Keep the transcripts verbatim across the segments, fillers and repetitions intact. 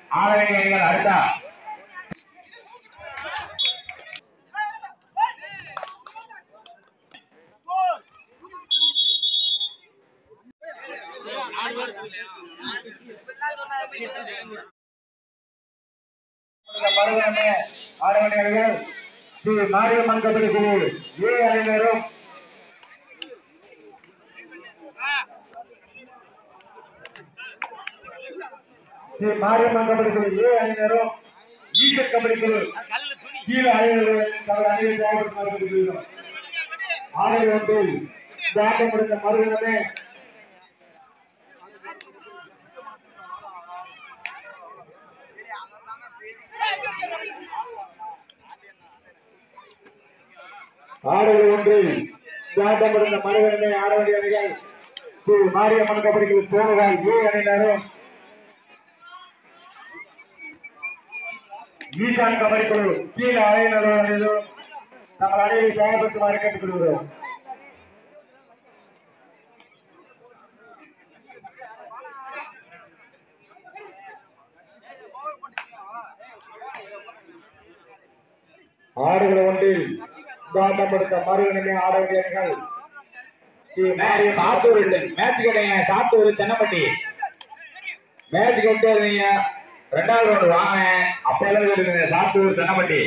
ஆட வேண்டிய அணிகள் அடுத்தா ஆட வேண்டிய அணிகள் ஸ்ரீ மாரியம்மன் கபடி குழு ஏ அணியினரும் ஸ்ரீ மாரியம்மன் கபடி குழு ஏ அணியினரும் ஈசன் கபடி குழு கீழ அணியினரும் தங்கள் அணியை தயார்படுத்தும் ஆடை ஒன்றில் ஆட்டம் முடிந்த மறுதினமே ஆடல் ஒன்றில் ஆட்டம் முடிந்த மறுதினமே ஆட வேண்டிய அணிகள் ஸ்ரீ மாரியம்மன் கபடி குழு தோணுகால் ஏ அணியினரும் ஈசான் கபடி குழு கீழ அணியினரும் தங்கள் அணியை தயார்படுத்துமாறு கேட்டுக் கொள்கிறோம். ஆடுகள் ஒன்றில் ஆட்டப்படுத்த மறுதினமே ஆட வேண்டிய அணிகள் ஸ்ரீ மாரியம்மன் சாத்தூர் மேட்ச் கேட்டீங்க. சாத்தூர் சென்னப்பட்டி மேட்ச் கொண்டு வரீங்க. ரெண்டாவது ரவுண்ட் வாங்க. அப்ப எல்லாம் இருக்குங்க. சாத்தூர் சென்னப்பட்டி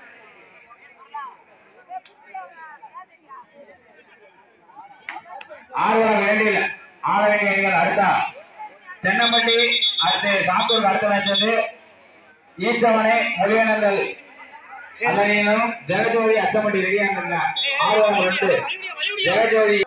ஆட வேண்டிய ஆட வேண்டிய அணிகள் அடுத்தா சென்னப்பட்டி அடுத்து சாத்தூர். அடுத்த மேட்ச் வந்து ஈச்சவனை மொழிவேனந்தல் அலையிலும் ஜெகஜோதி அச்சம்பட்டி ரெடியாங்க. ஆறுவாங்க ரெண்டு ஜெகஜோதி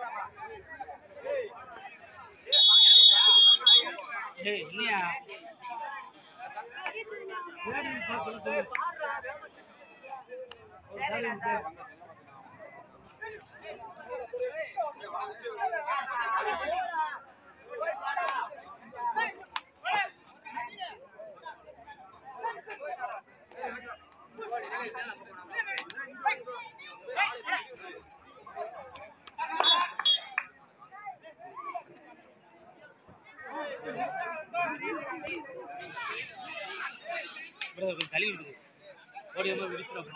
தள்ளி விடுது ஓடியமா விடுச்சுறோம்.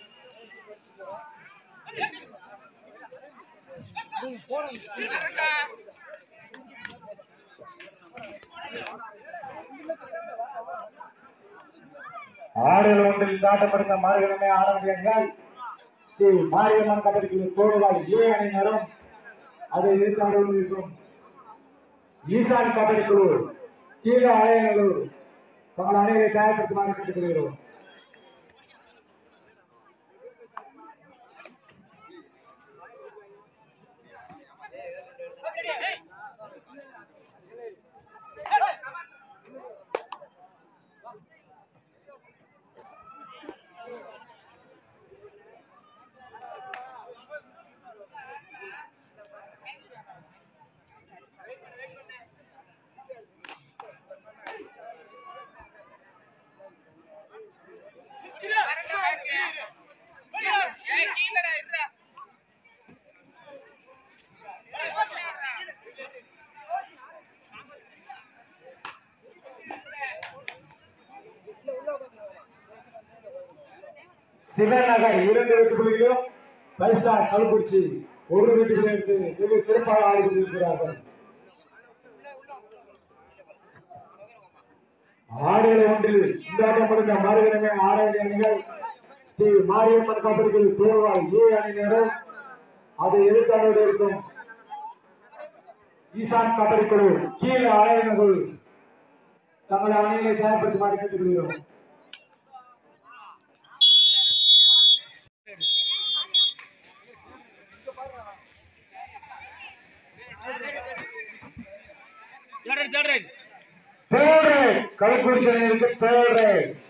ஆடுகள் ஒன்றில் ஆட்டப்படுத்த மாறுகிழமை ஆட வேண்டிய அணிகள் ஸ்ரீ மாரியம்மன் கபடி குழு தோடுகால் ஏ அணியினரும் அதை எதிர்த்து இருக்கும் ஈசான் கபடி குழு கீழ அலையநல்லூர் தங்கள் அணியை தயார்படுத்துமாறு கேட்டுக்கொள்கிறோம். சிவநகர் இரண்டு வெற்றி புள்ளிகளும் பைசா கல்குறிச்சி ஒரு வெற்றி புள்ளி எடுத்து மிக சிறப்பாக ஆடி கொண்டிருக்கிறார்கள். ஆடுகள் ஒன்றில் இந்தாட்டம் முடிந்த மறுதினமே ஆட வேண்டிய அணிகள் ஸ்ரீ மாரியம்மன் கபடி குழு தோல்வாய் ஏ அணியினரும் அதை எதிர்த்து இருக்கும் ஈசான் கபடி குழு கீழே அலையினர்கள் தங்கள் அணிகளை தயார்படுத்துமாறு கேட்டுக்கொள்கிறோம். கல்குறிச்சி அணியிற்கு தேர்வு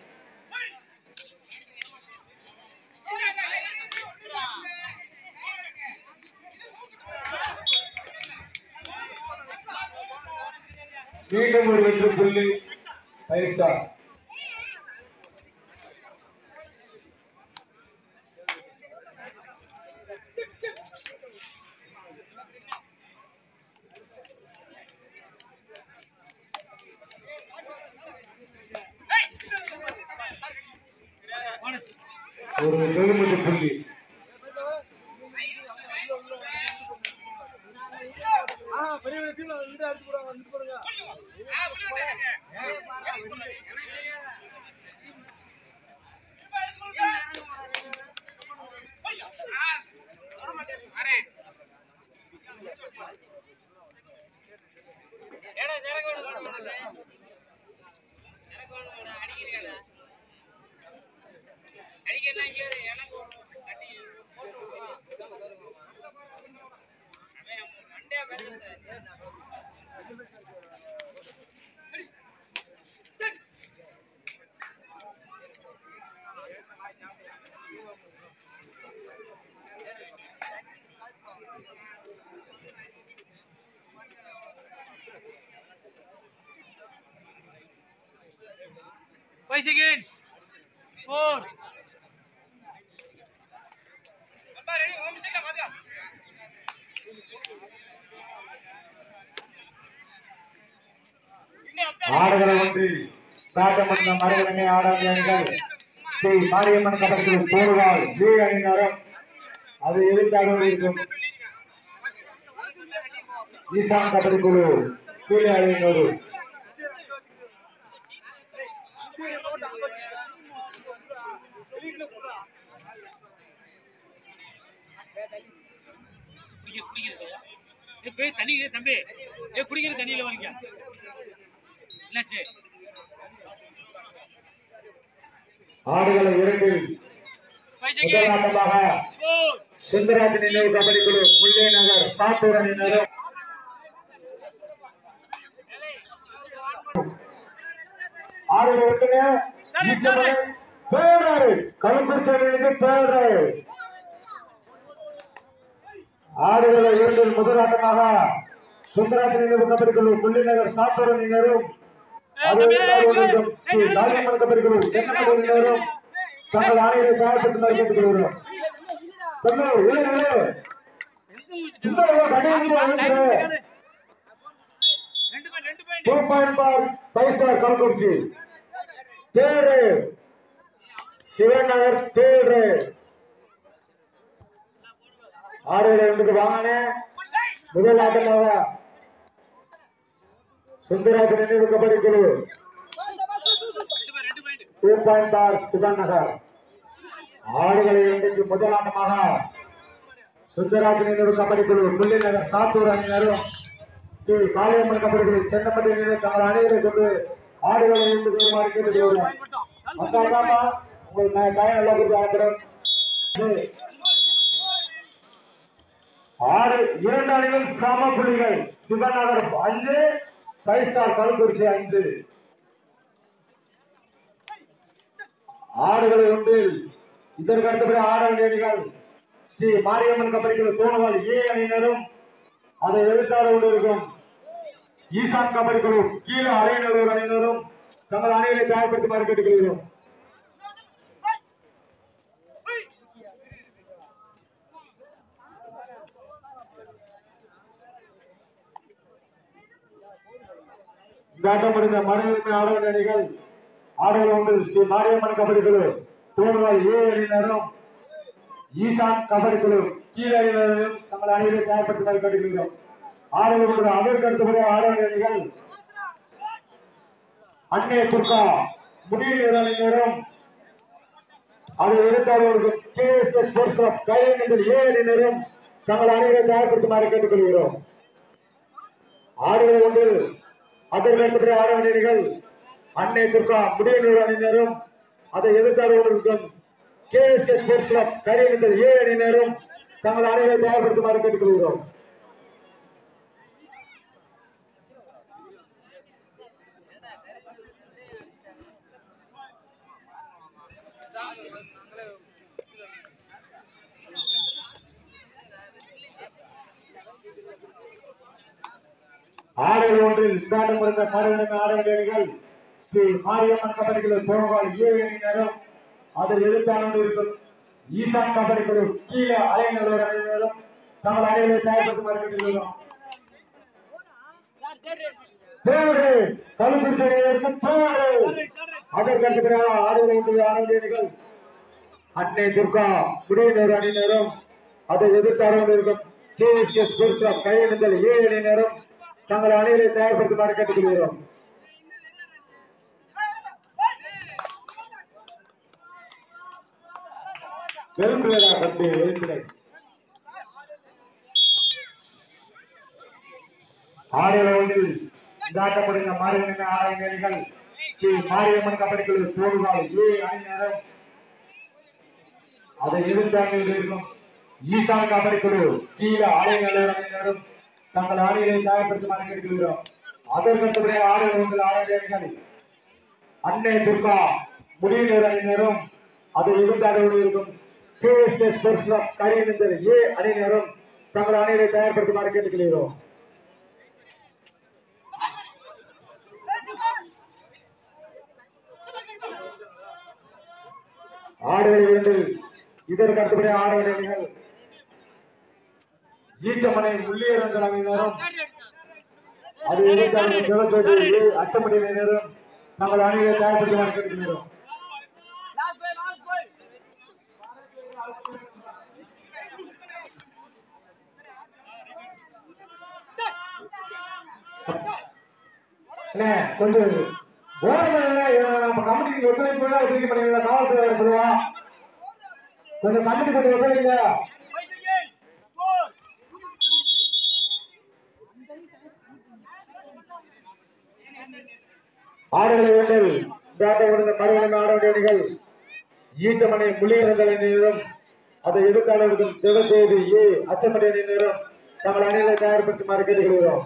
மீண்டும் ஒரு வெற்றி புள்ளி ஃபைவ் ஸ்டார். ஒரு பெருமித புள்ளி. Five seconds. Four. ஆடுகள ஒன்றில் சாட்டமன்ற மரகணமே ஆடாத அணிகள் ஸ்ரீ மாரியம்மன் கபடி தோல்வாள் ஏ அணியினரும் அது எதிர்த்தாக இருக்கும் ஈசான் கபடி குழு கீழே அணியினரும் தண்ணி தம்பி ஏ குடிக்கிற தண்ணியில வாங்க என்னாச்சு ஆடுகள இரண்டில் முதலாட்டமாக சுந்தராஜ் நினைவு கபடி குழு முல்லை நகர் சாத்தூர் அணியினரும் ஆடுகள ஒன்றிலே ஈச்சமலை பேராறு கருக்குறிச்சி அணியினருக்கு பேராறு ஆடுகள இரண்டில் முதலாட்டமாக சுந்தராஜ் நினைவு கபடி குழு முல்லை நகர் சாத்தூர் அணியினரும் ஸ்ரீ மாரியம்மன் கபடி குழு சென்னப்படி அணியினரும் தங்கள் ஆணைகளை தயார்படுத்தி மறுக்கிட்டுக் கொள்கிறோம். கல்குறிச்சி பேரு சிவநகர் பேரு ஆறுகளை ஒன்றுக்கு வாங்கின முதல் ஆட்டமாக சுந்தராஜ் நினைவு கபடி குழு டூ பாயிண்ட் ஆர் சிவநகர் ஆடுகளை இன்றைக்கு முதல் ஆட்டமாக சுந்தராஜ் நினைவு கபடி குழு முல்லை நகர் சாத்தூர் அணியினரும் ஸ்ரீ காளியம்மன் கபடி குழு சென்னப்பட்டி அணியினர் தங்கள் அணிகளை கொண்டு ஆடுகளை இருந்து வருமாறு கேட்டுக்கொள்கிறோம். அந்தாமா உங்கள் டயம் எல்லாம் கொடுத்து அனுப்புறோம். ஆடு இரண்டு அணிகளும் சம புள்ளிகள். சிவநகர் அஞ்சு, ஃபைவ் ஸ்டார் கல்குறிச்சி அஞ்சு. ஆடுகளை ஒன்றில் இதற்கு அடுத்தபடி ஆடல் அணிகள் ஸ்ரீ மாரியம்மன் கபடி குழு தோணுவாள் ஏ அணியினரும் அதை எதிர்த்தாட கொண்டிருக்கும் ஈசான் கபடி குழு கீழே அலைநல்லூர் அணியினரும் தங்கள் அணிகளை தயார்படுத்துமாறு கேட்டுக்கொள்கிறோம். முடிந்த மனிதனுக்கு ஆடல் அணிகள் ஆடுகள் ஒன்றில் ஸ்ரீ மாரியம்மன் கபடி குழு தோணுவாள் ஏ அணியினரும் ஈசான் கபடி குழு கீழே அணியினரும் தங்கள் அணிகளை தயார்படுத்துமாறு கேட்டுக்கொள்கிறோம். ஆடுகள் அதற்கு அடுத்தபடி ஆடல் அணிகள் அன்னை துர்கா முடியல் அணியினரும் அதை எதிர்த்தாளர்களுக்கும் K S S sports club கையெழுத்தில் ஏ அணியினரும் தங்கள் அணிகளை தயார்படுத்துமாறு கேட்டுக்கொள்கிறோம். ஆடுகளை ஒன்றில் அதற்கு அடுத்தபடி ஆடல் அணிகள் அன்னை துர்கா முடியல் அணியினரும் அதை எதிர்த்தாளர்களுக்கும் K S S sports club கையெழுத்தில் ஏ அணியினரும் தங்கள் அணிகளை தயார்படுத்துமாறு கேட்டுக்கொள்கிறோம். ஆடுகள் ஒன்றில் இந்தாட்டம் இருந்த மறுவிடமே ஆடல் அணிகள் ஸ்ரீ மாரியம்மன் கபடி குழு தோணுவாள் ஏ அணியினரும் அதை எதிர்த்தாண்டு இருக்கும் ஈசான் கபடி குழு கீழே அலைநல்லூர் அணியினரும் தங்கள் அணிகளை தயார்படுத்துமாறு கேட்டுக்கொள்கிறோம். பேரு கல்குறிச்சி அணியினருக்கு பேரு அதற்கு அடுத்தபடியாக ஆடுகள் ஒன்றில் ஆடல் அணிகள் அன்னை துர்கா குடியினர் அணியினரும் அதை எதிர்த்தார்கள் இருக்கும் கேஎஸ்கே ஸ்போர்ட்ஸ் கிளப் கையெழுந்தல் ஏ அணியினரும் தங்கள் அணிகளை தயார்படுத்துமாறு கேட்டுக்கொள்கிறோம். வெறுப்பிலா தம்பி வெறுப்பிலை ஆடிய ஒன்றில் இந்தாட்டப்படுகிற மாரியம்மன் ஆடையினர்கள் ஸ்ரீ மாரியம்மன் கபடி குழு தோல்வாள் ஏ அணியினரும் அதை எதிர்த்தார்கள் இருக்கும் ஈசான் கபடி குழு கீழே ஆடையினர் அணியினரும் தங்கள் ஆடைகளை தயார்படுத்துமாறு கேட்டுக்கொள்கிறோம். அதற்கடுத்தபடிய ஆடைகள் உங்கள் ஆடையினர்கள் அன்னை துர்கா முடியினர் அணியினரும் அதை எதிர்த்தார்கள் இருக்கும் கேஎஸ்கே ஸ்போர்ட்ஸ் கிளப் கையெழுந்தல் ஏ அணியினரும் தங்கள் அணிகளை தயார்படுத்துமாறு கேட்டுக்கொள்கிறோம். ஆடுகள் இரண்டில் இதற்கு அடுத்தபடியாக ஆடுகள் அணிகள் ஈச்சமனை உள்ளியரங்கள் அணியினரும் அது எதிர்த்தார்கள் ஜெகஜோதி அச்சமணி அணியினரும் தங்கள் அணிகளை தயார்படுத்துமாறு கேட்டுக்கொள்கிறோம். கொஞ்சம் நம்ம கமிட்டிக்கு ஒத்துழைப்பு ஒத்துழைக்க பண்ணீங்களா? காவல்துறை சொல்லுவா கொஞ்சம் கமிட்டி கொஞ்சம் ஒத்துழைங்க. ஆடுகளை இரண்டில் பேட்டை கொடுத்த மறுவழங்க ஆட வேண்டிய அணிகள் ஈச்சமனை முள்ளியரங்கள் அணியினரும் அதை எதிர்த்தாளர்களுக்கும் ஜெகஜோதி ஏ அச்சமணி அணியினரும் தங்கள் அணிகளை தயார்படுத்துமாறு கேட்டுக்கொள்கிறோம்.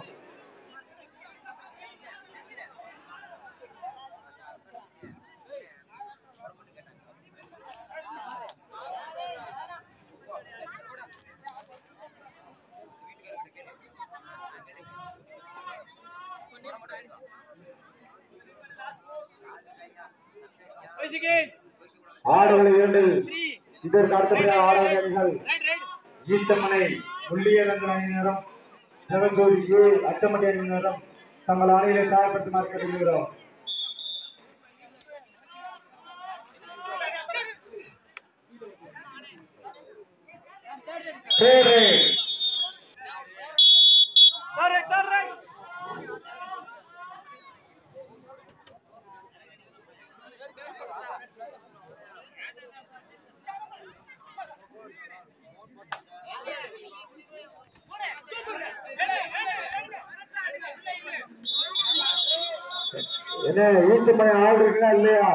ஆடுகளை இரண்டில் இதற்கு அடுத்தபடியாக ஆடுகள் அணிகள் ஈச்சமனை முள்ளியரங்கள் அணியினரும் ஜெகஜோதி ஏ அச்சமணி அணியினரும் தங்கள் அணிகளை தயார்படுத்துமாறு கேட்டுக்கொள்கிறோம். என்ன ஈச்சமனை ஆள் இருக்கா இல்லையா?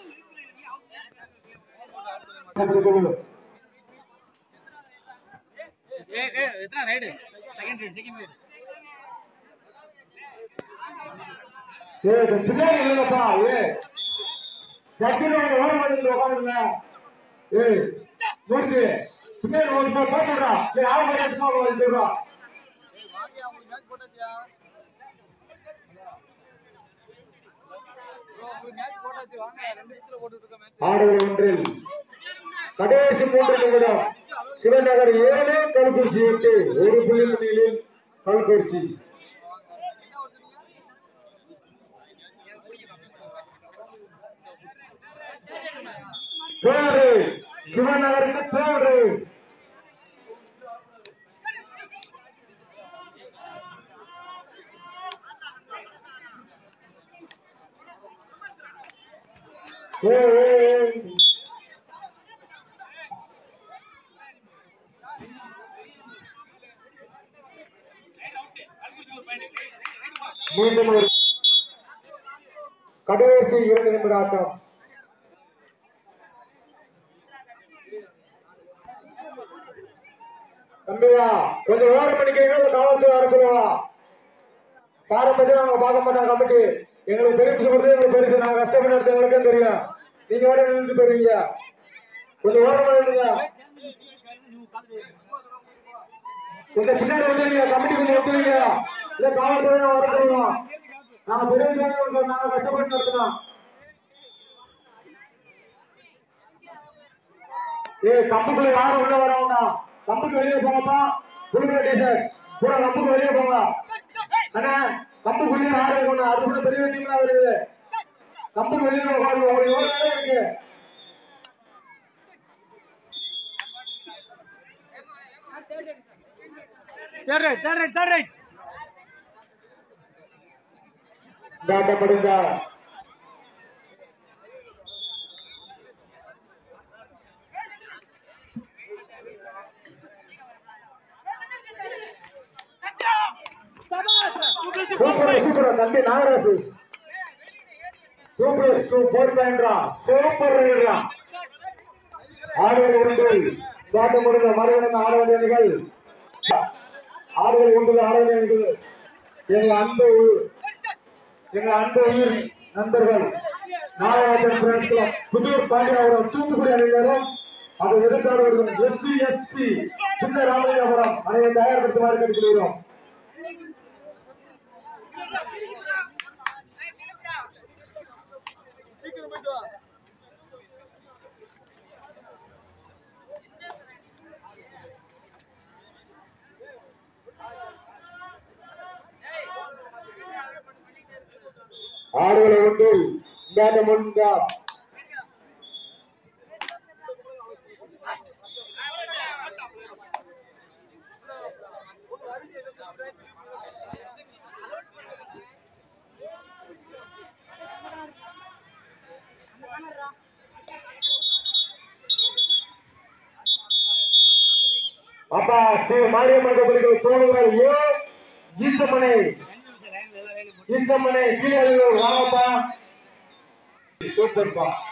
பின்னாடி இல்லப்பா ஏ சட்டில ஓரம் பண்ணி உட்காந்துருங்க. ஏ மூர்த்தி பின்னாடி ஓட்டு போட்டுடுறா ஆள் சொல்றா. ஆடுகள் ஒன்றில் கடைசி மூன்று நிமிடம் சிவநகர் ஏழு கல்குறிச்சி எட்டு ஒரு புள்ளி முன்னிலையில் கல்குறிச்சி. தேர்வு சிவநகருக்கு தேர்வு. மீண்டும் ஒரு கடைசி இரண்டு நிமிட ஆட்டம். தம்பியா கொஞ்சம் ஓரம் பண்ணிக்கிறீங்க காவல்துறை வர சொல்லுவா. பாரம்பரியம் நாங்க பார்க்க மாட்டோம். கமிட்டி எங்களுக்கு பெருசு கொடுத்து எங்களுக்கு பெருசு நாங்க கஷ்டப்பட்டு எடுத்து எங்களுக்கே தெரியும். நீங்க வர நின்று போயிருவீங்க. கொஞ்சம் ஓரம் பண்ணிடுங்க. கொஞ்சம் பின்னாடி வந்துருங்க. கமிட்டி கொஞ்சம் ஒத்துவீங்க. இல்ல காவல்துறை வர சொல்லுவோம். நாங்க பெரிய நாங்க கஷ்டப்பட்டு நடத்தணும். ஏ கம்புக்குள்ள யாரும் உள்ள வரவங்க கம்புக்கு வெளியே போங்கப்பா. புதுமை டீச்சர் பூரா கம்புக்கு வெளியே போங்க. அண்ணா கம்புக்குள்ளே ஆறு இருக்கணும். அது கூட பெரிய டீம்ல வருது. கம்புக்கு வெளியே பாருங்க. உங்களுக்கு எவ்வளவு நேரம் இருக்கு? Third right, third right, third right. தாட்டப்படுங்க சூப்பர் சூப்பர் தம்பி Nagarasu two plus two four பாயிண்ட்ரா சூப்பர் ரைடரா ஆடுகள் உண்டு தாட்டம் முடிந்த மறுகணம் ஆட வேண்டிய அணிகள் ஆடுகள் உண்டு ஆட வேண்டிய அணிகள் எங்கள் அன்பு எங்கள் அன்பு உயிர் நண்பர்கள் நாகராஜன் பிரெண்ட்ஸ் கிளப் புதூர் பாண்டியாபுரம் தூத்துக்குடி அணியினரும் அதை எதிர்த்தாடுவர்கள் எஸ்பி எஸ்சி சின்ன ராமலிங்கபுரம் அணியை தயார்படுத்துமாறு கேட்டுக்கொள்கிறோம். ஆடுகளை உண்டு இந்த முன்கா அப்பா ஸ்ரீ மாரியம்மன் கோவிலுக்கு தோணுங்கள் ஏ ஈச்சம்மனை ஈச்சம்மனை கீழே வாங்கப்பா சூப்பர்ப்பா